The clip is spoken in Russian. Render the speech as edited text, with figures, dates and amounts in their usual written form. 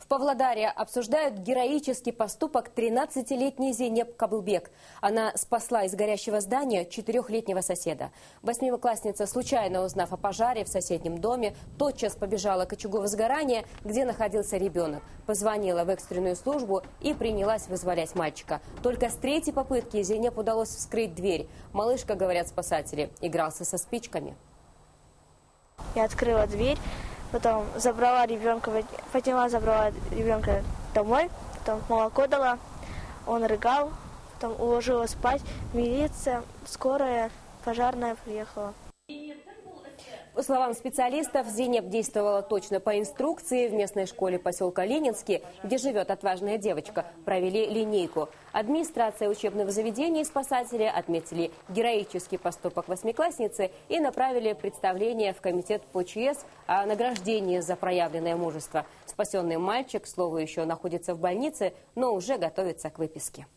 Павлодаре обсуждают героический поступок 13-летней Зейнеп Кабылбек. Она спасла из горящего здания 4-летнего соседа. Восьмиклассница, случайно узнав о пожаре в соседнем доме, тотчас побежала к очагу возгорания, где находился ребенок. Позвонила в экстренную службу и принялась вызволять мальчика. Только с третьей попытки Зейнеп удалось вскрыть дверь. Малышка, говорят спасатели, игрался со спичками. Я открыла дверь. Потом забрала ребенка, Фатима забрала ребенка домой, потом молоко дала, он рыгал, потом уложила спать, милиция, скорая, пожарная приехала. По словам специалистов, Зейнеп действовала точно по инструкции. В местной школе поселка Ленинский, где живет отважная девочка, провели линейку. Администрация учебного заведения и спасатели отметили героический поступок восьмиклассницы и направили представление в комитет по ЧС о награждении за проявленное мужество. Спасенный мальчик, к слову, еще находится в больнице, но уже готовится к выписке.